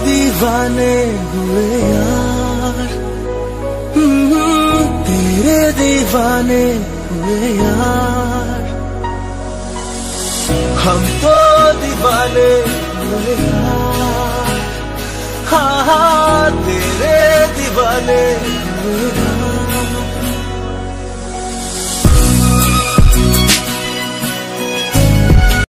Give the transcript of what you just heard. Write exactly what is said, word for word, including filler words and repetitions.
दीवाने हुए यार, हम्म, तेरे दीवाने हुए यार, हम तो दीवाने हुए यार, हाँ हाँ तेरे दीवाने हुए यार।